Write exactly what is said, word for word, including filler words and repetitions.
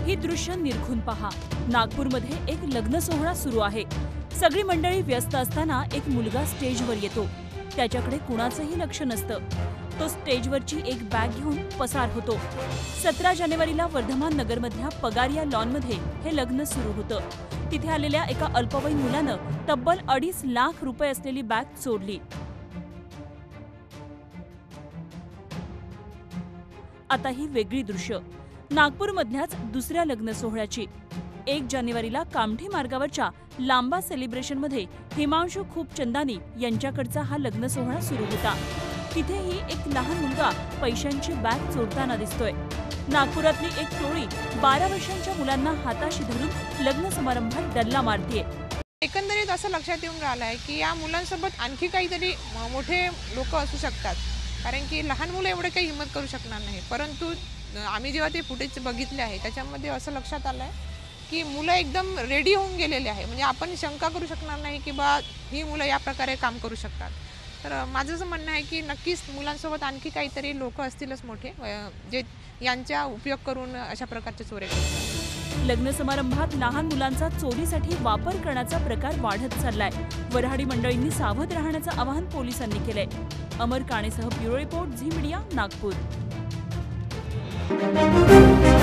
ही दृश्य निरखून पहा। नागपूरमध्ये एक लग्न सोहळा सुरू आहे। सगळी मंडळी व्यस्त असताना एक मुलगा स्टेजवर येतो। त्याच्याकडे कुणाचंही लक्ष नसतं। तो स्टेजवरची एक बॅग घेऊन पसार होतो। सतरा जानेवारीला वर्धमान नगरमधल्या पगारिया लॉनमध्ये हे लग्न सुरू होतं। तिथे आलेल्या एका अल्पवयीन मुलानं तब्बल अडीच लाख रुपये असलेली बॅग चोरली। आता ही वेगळी दृश्य नागपूरमधल्याच दुसऱ्या लग्न सोहळ्याची। एक जानेवारीला कामठी मार्गावरच्या लांबा सेलिब्रेशनमध्ये हिमांशु खूपचंदानी यांच्याकडचा हा लग्न सोहळा सुरू होता। तिथेही एक लहान मुलगा पैशांची बॅग चोरताना दिसतोय। नागपुरातली एक टोळी बारा वर्षांच्या मुलांना हाताशी धरून लग्न समारंभात डल्ला मारतीये। एकंदरीत असं लक्षात येऊन राहिलं आहे की या मुलांसोबत आणखी काहीतरी मोठे लोक असू शकतात, कारण की लहान मुलं एवढे काही हिम्मत करू शकणार नाही। परंतु आम्ही जेव्हा ते फुटेज बघितले आहे त्याच्यामध्ये असं लक्षात आलं आहे की मुलं एकदम रेडी होऊन गेलेले आहे। म्हणजे आपण शंका करू शकणार नाही की बा ही मुलं या प्रकारे काम करू शकतात। तर माझं असं म्हणणं आहे की नक्कीच मुलांसोबत आणखी काहीतरी लोक असतीलच मोठे जे यांचा उपयोग करून अशा प्रकारचे चोऱ्या करतात। लग्न समारंभात लहान मुलांचा चोरीसाठी वापर करण्याचा प्रकार वाढत चाललाय। वऱ्हाडी मंडळींनी सावध राहण्याचं आवाहन पोलिसांनी केलंय। अमर काणेसह bureau report Zee Media Nagpur.